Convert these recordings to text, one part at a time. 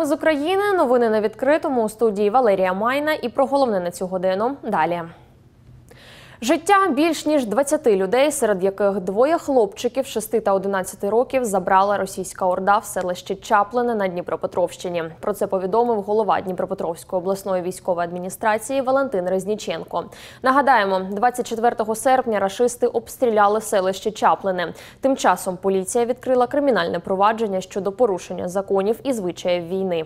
з України. Новини на відкритому. У студії Валерія Майна. І про головне на цю годину далі. Життя більш ніж 20 людей, серед яких двоє хлопчиків 6 та 11 років, забрала російська орда в селищі Чаплине на Дніпропетровщині. Про це повідомив голова Дніпропетровської обласної військової адміністрації Валентин Резніченко. Нагадаємо, 24 серпня рашисти обстріляли селище Чаплине. Тим часом поліція відкрила кримінальне провадження щодо порушення законів і звичаїв війни.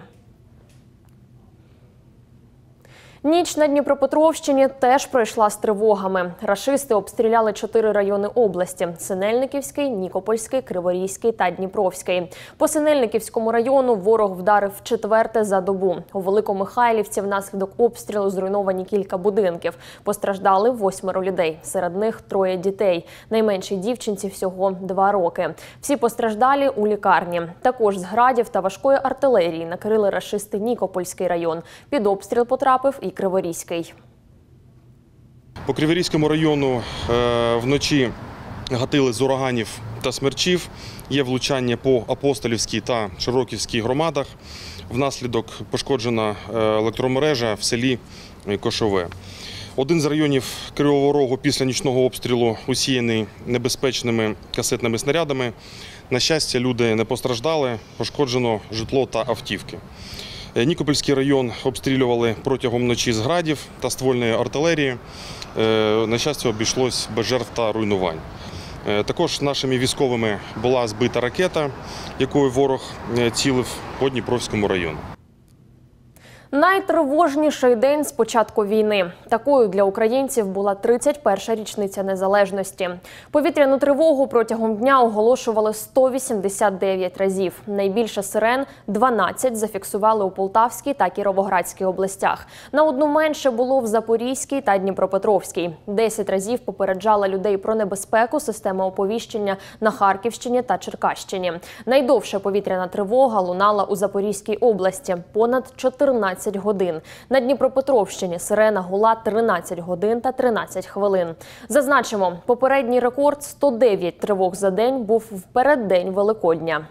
Ніч на Дніпропетровщині теж пройшла з тривогами. Рашисти обстріляли 4 райони області – Синельниківський, Нікопольський, Криворізький та Дніпровський. По Синельниківському району ворог вдарив вчетверте за добу. У Великомихайлівці внаслідок обстрілу зруйновані кілька будинків. Постраждали 8 людей, серед них 3 дітей. Найменшій дівчинці всього 2 роки. Всі постраждалі у лікарні. Також з градів та важкої артилерії накрили рашисти Нікопольський район. Під обстріл потрапив і Криворізький. По Криворізькому району вночі гатили з ураганів та смерчів. Є влучання по Апостолівській та Широківській громадах. Внаслідок пошкоджена електромережа в селі Кошове. Один з районів Кривого Рогу після нічного обстрілу усіяний небезпечними касетними снарядами. На щастя, люди не постраждали, пошкоджено житло та автівки. Нікопольський район обстрілювали протягом ночі з градів та ствольної артилерії. На щастя, обійшлось без жертв та руйнувань. Також нашими військовими була збита ракета, якою ворог цілив по Дніпровському району. Найтривожніший день з початку війни. Такою для українців була 31-ша річниця незалежності. Повітряну тривогу протягом дня оголошували 189 разів. Найбільше сирен – 12 зафіксували у Полтавській та Кіровоградській областях. На одну менше було в Запорізькій та Дніпропетровській. 10 разів попереджала людей про небезпеку система оповіщення на Харківщині та Черкащині. Найдовша повітряна тривога лунала у Запорізькій області – понад 14 годин. На Дніпропетровщині сирена гула 13 годин та 13 хвилин. Зазначимо, попередній рекорд – 109 тривог за день був в переддень Великодня.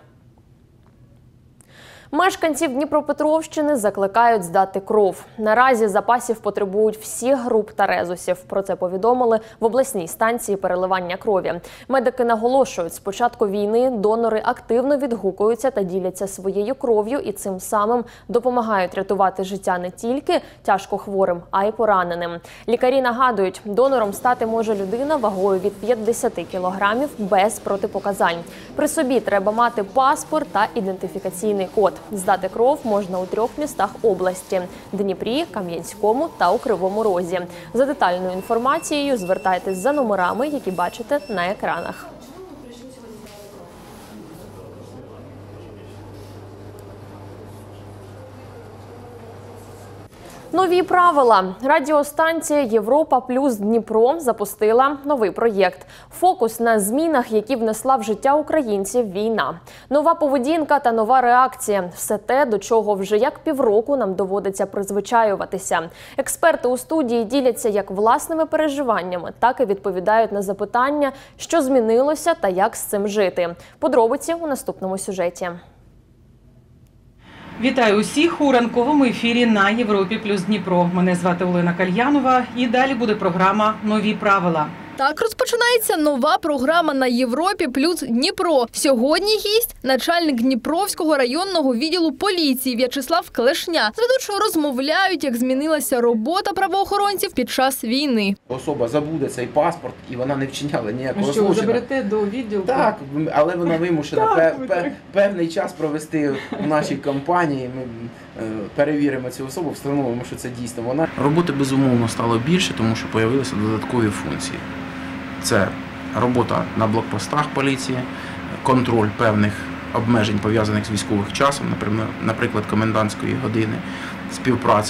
Мешканців Дніпропетровщини закликають здати кров. Наразі запасів потребують всіх груп та резусів. Про це повідомили в обласній станції переливання крові. Медики наголошують, з початку війни донори активно відгукуються та діляться своєю кров'ю і цим самим допомагають рятувати життя не тільки тяжко хворим, а й пораненим. Лікарі нагадують, донором стати може людина вагою від 50 кілограмів без протипоказань. При собі треба мати паспорт та ідентифікаційний код. Здати кров можна у 3 містах області – Дніпрі, Кам'янському та у Кривому Розі. За детальною інформацією звертайтесь за номерами, які бачите на екранах. Нові правила. Радіостанція «Європа плюс Дніпро» запустила новий проєкт. Фокус на змінах, які внесла в життя українців війна. Нова поведінка та нова реакція – все те, до чого вже як півроку нам доводиться призвичаюватися. Експерти у студії діляться як власними переживаннями, так і відповідають на запитання, що змінилося та як з цим жити. Подробиці у наступному сюжеті. Вітаю усіх у ранковому ефірі на Європі плюс Дніпро. Мене звати Олена Кальянова і далі буде програма «Нові правила». Так розпочинається нова програма на Європі плюс Дніпро. Сьогодні гість – начальник Дніпровського районного відділу поліції В'ячеслав Клешня. З ведучою розмовляють, як змінилася робота правоохоронців під час війни. Особа забуде цей паспорт і вона не вчиняла ніякого злочину. Ви заберете до відділу? Так, але вона вимушена певний час провести в нашій компанії. Ми перевіримо цю особу, встановимо, що це дійсно вона. Роботи, безумовно, стало більше, тому що з'явилися додаткові функції. Це робота на блокпостах поліції, контроль певних обмежень, пов'язаних з військовим часом, наприклад, комендантської години, співпраця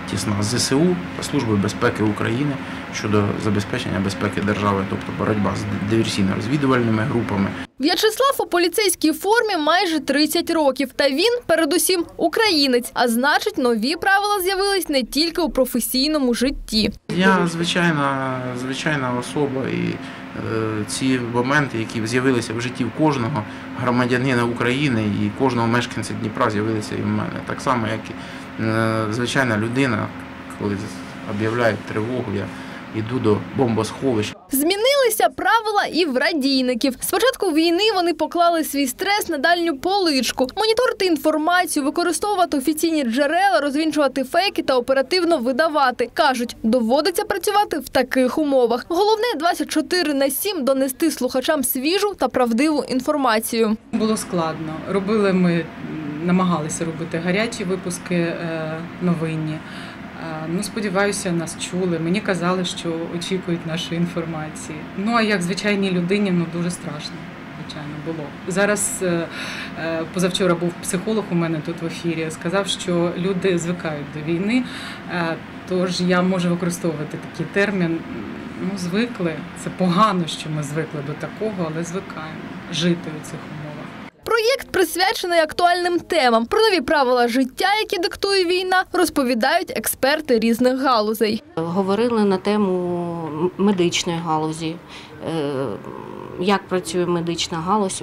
тісна з ЗСУ та Службою безпеки України щодо забезпечення безпеки держави, тобто боротьба з диверсійно-розвідувальними групами. В'ячеслав у поліцейській формі майже 30 років. Та він, передусім, українець. А значить, нові правила з'явились не тільки у професійному житті. Я звичайна особа, і ці моменти, які з'явилися в житті кожного громадянина України і кожного мешканця Дніпра, з'явилися і в мене. Так само, як і звичайна людина, коли об'являють тривогу, я йду до бомбосховища. Змінилися правила і в радійників. З початку війни вони поклали свій стрес на дальню поличку. Моніторити інформацію, використовувати офіційні джерела, розвінчувати фейки та оперативно видавати. Кажуть, доводиться працювати в таких умовах. Головне 24/7 донести слухачам свіжу та правдиву інформацію. Було складно. Намагалися робити гарячі випуски новинні. Сподіваюся, нас чули. Мені казали, що очікують нашої інформації. А як звичайній людині, дуже страшно, звичайно, було. Зараз, позавчора був психолог у мене тут в ефірі, сказав, що люди звикають до війни, тож я можу використовувати такий термін. Звикли. Це погано, що ми звикли до такого, але звикаємо жити у цих умовах. Проєкт присвячений актуальним темам. Про нові правила життя, які диктує війна, розповідають експерти різних галузей. Говорили на тему медичної галузі, як працює медична галузь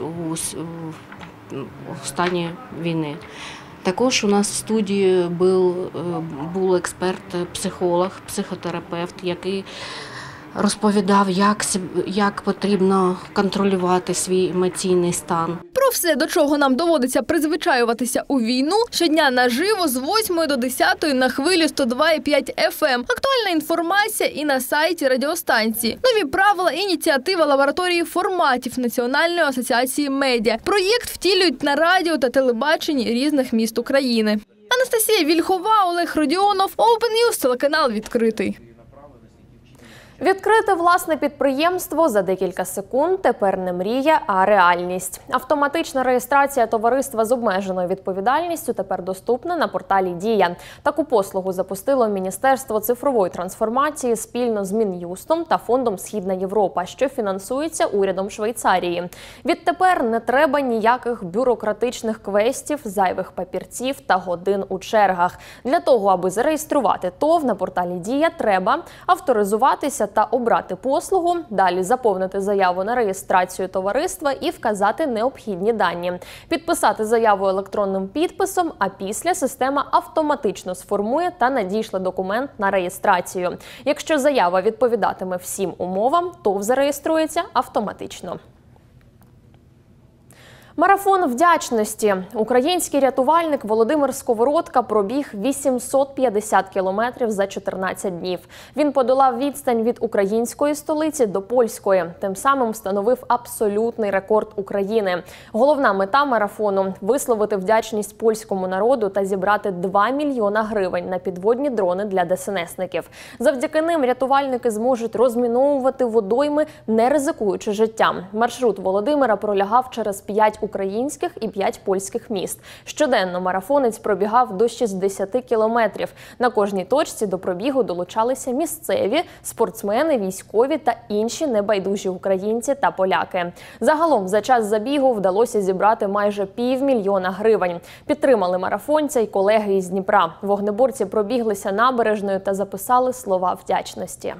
у стані війни. Також у нас в студії був експерт-психолог, психотерапевт, який розповідав, як потрібно контролювати свій емоційний стан. Про все, до чого нам доводиться призвичаюватися у війну, щодня наживо з 8 до 10 на хвилі 102,5 FM. Актуальна інформація і на сайті радіостанції. Нові правила – ініціатива лабораторії форматів Національної асоціації медіа. Проєкт втілюють на радіо та телебаченні різних міст України. Анастасія Вільхова, Олег Родіонов, Open News, телеканал «Відкритий». Відкрити власне підприємство за декілька секунд тепер не мрія, а реальність. Автоматична реєстрація товариства з обмеженою відповідальністю тепер доступна на порталі «Дія». Таку послугу запустило Міністерство цифрової трансформації спільно з Мін'юстом та фондом «Східна Європа», що фінансується урядом Швейцарії. Відтепер не треба ніяких бюрократичних квестів, зайвих папірців та годин у чергах. Для того, аби зареєструвати ТОВ на порталі «Дія», треба авторизуватися та обрати послугу, далі заповнити заяву на реєстрацію товариства і вказати необхідні дані. Підписати заяву електронним підписом, а після система автоматично сформує та надішле документ на реєстрацію. Якщо заява відповідатиме всім умовам, ТОВ зареєструється автоматично. Марафон вдячності. Український рятувальник Володимир Сковородка пробіг 850 кілометрів за 14 днів. Він подолав відстань від української столиці до польської. Тим самим встановив абсолютний рекорд України. Головна мета марафону – висловити вдячність польському народу та зібрати 2 мільйона гривень на підводні дрони для ДСНСників. Завдяки ним рятувальники зможуть розміновувати водойми, не ризикуючи життям. Маршрут Володимира пролягав через 5 українських і 5 польських міст. Щоденно марафонець пробігав до 60 кілометрів. На кожній точці до пробігу долучалися місцеві, спортсмени, військові та інші небайдужі українці та поляки. Загалом за час забігу вдалося зібрати майже 500 000 гривень. Підтримали марафонця й колеги із Дніпра. Вогнеборці пробіглися набережною та записали слова вдячності.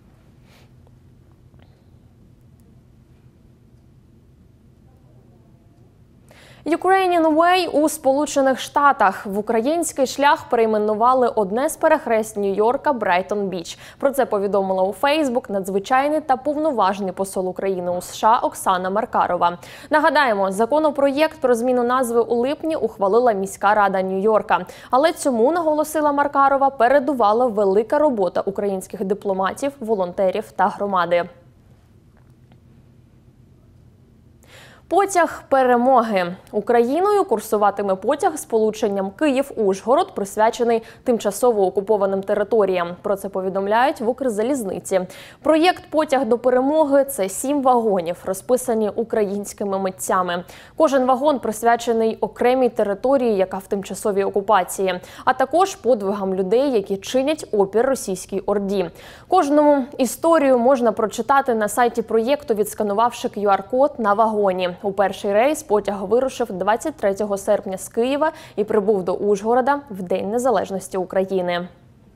Ukrainian Way у Сполучених Штатах. В український шлях перейменували одне з перехресть Нью-Йорка – Брайтон-Біч. Про це повідомила у Фейсбук надзвичайний та повноважний посол України у США Оксана Маркарова. Нагадаємо, законопроєкт про зміну назви у липні ухвалила міська рада Нью-Йорка. Але цьому, наголосила Маркарова, передувала велика робота українських дипломатів, волонтерів та громади. Потяг перемоги. Україною курсуватиме потяг з полученням Київ-Ужгород, присвячений тимчасово окупованим територіям. Про це повідомляють в Укрзалізниці. Проєкт «Потяг до перемоги» – це 7 вагонів, розписані українськими митцями. Кожен вагон присвячений окремій території, яка в тимчасовій окупації, а також подвигам людей, які чинять опір російській орді. Кожному історію можна прочитати на сайті проєкту, відсканувавши QR-код на вагоні. У перший рейс потяг вирушив 23 серпня з Києва і прибув до Ужгорода в День Незалежності України.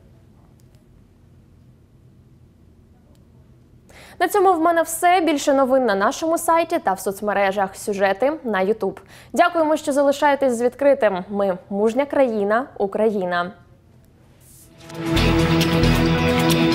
На цьому в мене все. Більше новин на нашому сайті та в соцмережах. Сюжети на YouTube. Дякуємо, що залишаєтесь з відкритим. Ми – мужня країна, Україна.